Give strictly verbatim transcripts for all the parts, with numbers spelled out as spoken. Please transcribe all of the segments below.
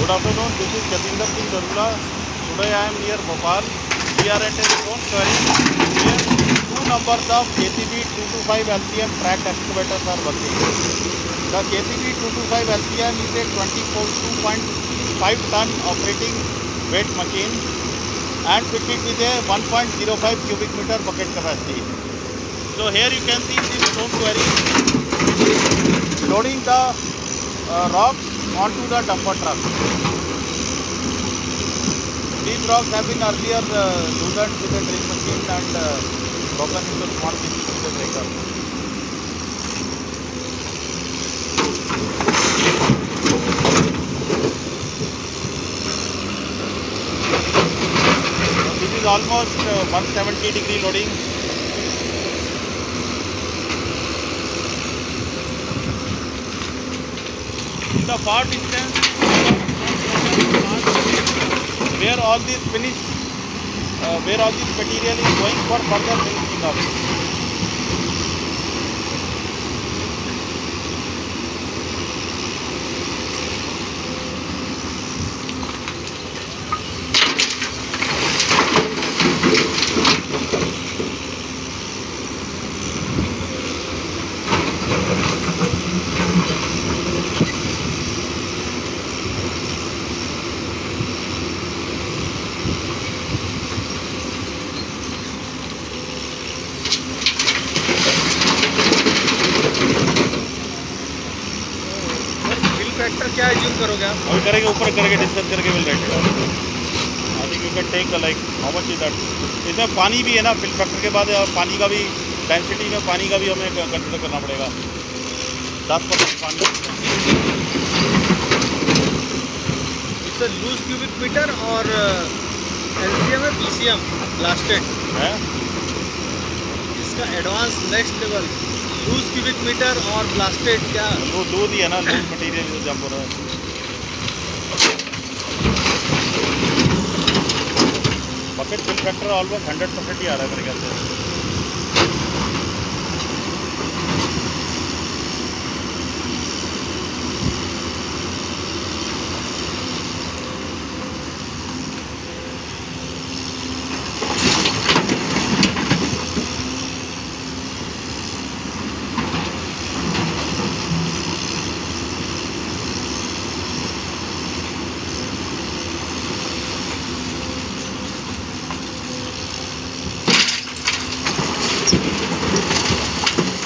Good afternoon, this is Jatinder Singh Darula. Today I am near Bhopal. We are at a stone quarry where two numbers of J C B two twenty-five L C M tracked excavators are working. The J C B two twenty-five L C M is a twenty-four two point five ton operating weight machine and fitted with a one point zero five cubic meter bucket capacity. So here you can see this stone quarry loading the uh, rocks onto the dumper truck. These rocks have been earlier uh, loosened with a drill machine and uh, broken into small pieces with a breaker. So this is almost uh, one hundred seventy degree loading. In the far distance, where all this finished, uh, where all this material is going for further finishing up. Factor क्या assume करोगे आप? अभी करेंगे, ऊपर करके discuss करके will write it. I think you can take like how much is that. इसमें पानी भी है ना, फिल फैक्टर के बाद पानी का भी डेंसिटी में पानी का भी हमें कंसिडर करना पड़ेगा। दस परसेंट पानी। It's a loose cubic metre और एलसीएम है पीसीएम ब्लास्टेड है। इसका advance next level loose cubic metre और ब्लास्टेड क्या वो दूध ही है ना, लूज मटेरियल जो जंप हो रहा है। Bucket fill factor almost hundred percent ही आ रहा है मेरे ख्याल से।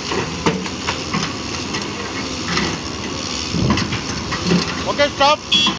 Okay, stop.